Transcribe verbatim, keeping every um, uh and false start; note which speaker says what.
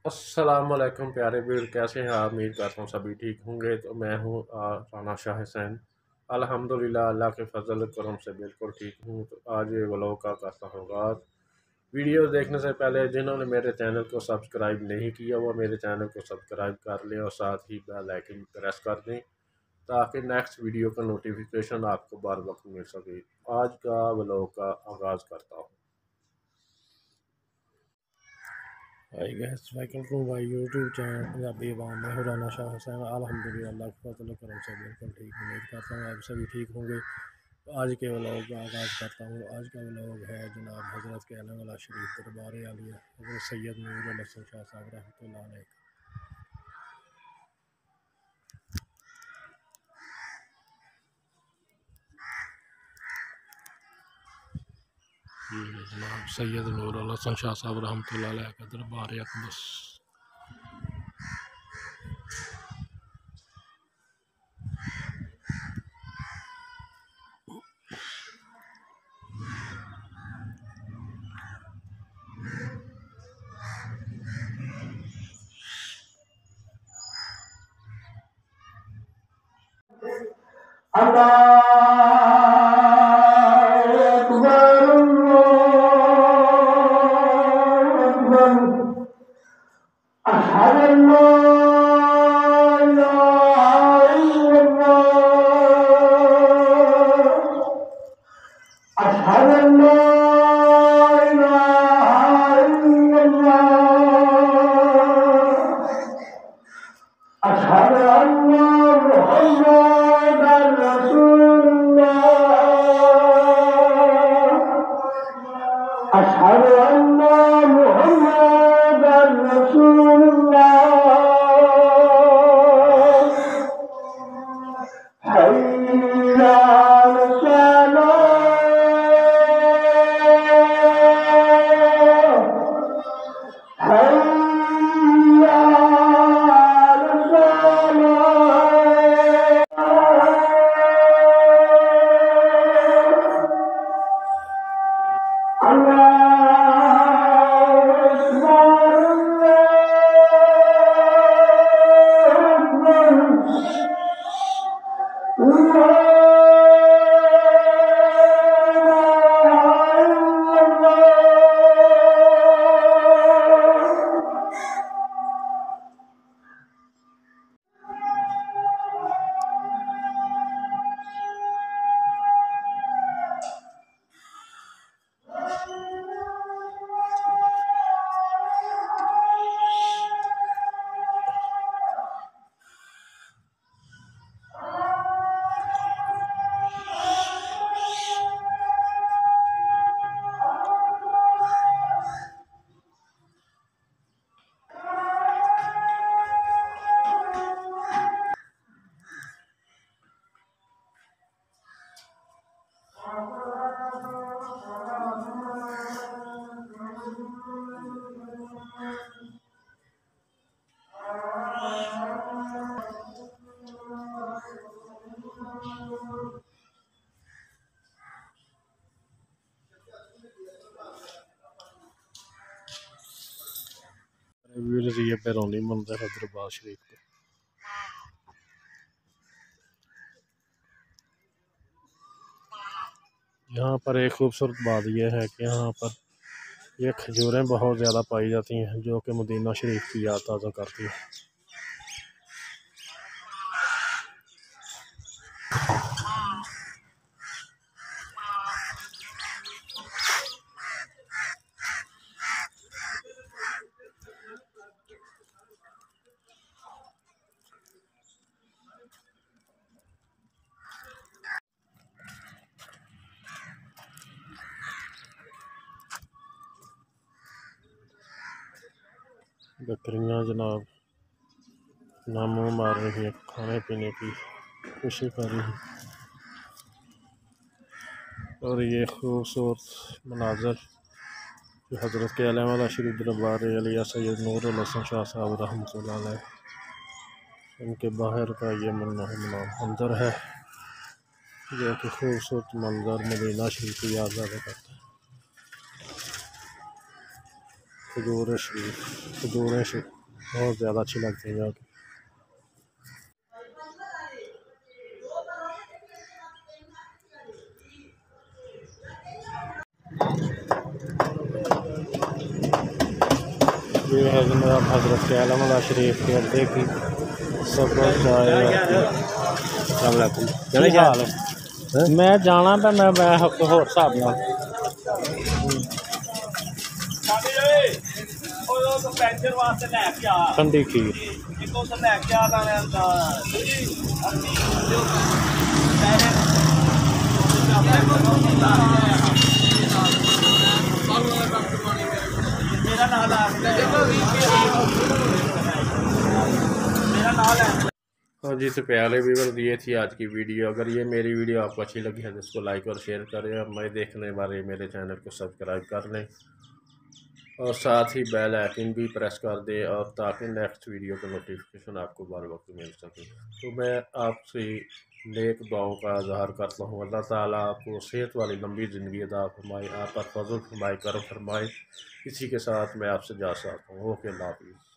Speaker 1: अस्सलामुअलैकुम प्यारे व्यूअर, कैसे हैं आप? उम्मीद करता हूँ सभी ठीक होंगे। तो मैं हूँ आ, राना शाह हुसैन। अल्हम्दुलिल्लाह, अल्लाह के फजल करम से बिल्कुल ठीक हूँ। तो आज ये व्लॉग का करता हूँ आगाज़। वीडियो देखने से पहले जिन्होंने मेरे चैनल को सब्सक्राइब नहीं किया वो मेरे चैनल को सब्सक्राइब कर लें और साथ ही बेल आइकन प्रेस कर दें ताकि नेक्स्ट वीडियो का नोटिफिकेशन आपको बार वक्त मिल सके। आज का व्लॉग का आगाज़ करता हूँ। Hi guys, welcome to my YouTube channel Punjabi अवाम। मैं हूं राना शाह हुसैन। अल्हम्दुलिल्लाह, अल्लाह के फजल करम से बिल्कुल ठीक। उम्मीद करता हूँ आप सभी ठीक होंगे। तो आज के व्लॉग का आगाज़ करता हूँ। आज का व्लॉग है जनाब हज़रत के आलम वाला शरीफ दरबार आलिया हज़रत सैयद नूरुल हसन शाह साहब रहमतुल्लाह अलैह। ये जनाब सैयद नूरुल हसन शाह साहब रहमतुल्लाह अलैह का दरबार अक़दस।
Speaker 2: أشهد أن محمدا رسول الله. حي على الصلاة. حي على الصلاة.
Speaker 1: व्यूअर्स, ये बैरूनी मंदिर है दरबार शरीफ का। यहाँ पर एक खूबसूरत बात यह है कि यहाँ पर ये खजूरें बहुत ज़्यादा पाई जाती हैं जो कि मदीना शरीफ की याद ताज़ा करती हैं। बकरियाँ जनाब नामों मार रही हैं, खाने पीने की खुशी कर रही हैं। और ये खूबसूरत मनाजर जो हज़रत के आलम वाला शरीफ दरबार आलिया सैयद नूरुल हसन शाह साहब रहमतुल्लाह अलैह उनके बाहर का ये मंजर है जो कि खूबसूरत मंजर मदीना शरीफ की याद ज़्यादा करता है। खजूर शरीफ खजूरें से बहुत ज़्यादा अच्छी लगती हैं यहाँ की। ये है जनाब हज़रत आलम शरीफ के अड्डे की सब्र चाय। क्या हाल है? मैं जाना पे मैं मैं होर हिसाब नाल ठंडी खीर हाँ जी। तो प्यारे व्यूअर्स, ये थी आज की वीडियो। अगर ये मेरी वीडियो आपको अच्छी लगी है तो इसको लाइक और शेयर करें और मैं देखने वाले मेरे चैनल को सब्सक्राइब कर लें और साथ ही बेल आइकन भी प्रेस कर दें और ताकि नेक्स्ट वीडियो का नोटिफिकेशन आपको बार वक्त मिल सके। तो मैं आपसे नेक दुआओं का इजहार करता हूँ। अल्लाह ताला आपको सेहत वाली लंबी ज़िंदगी अता फरमाए, आप पर फजल फरमाए, करम फरमाए। इसी के साथ मैं आपसे जा सकता हूँ। ओके, अल्लाह हाफ़िज़।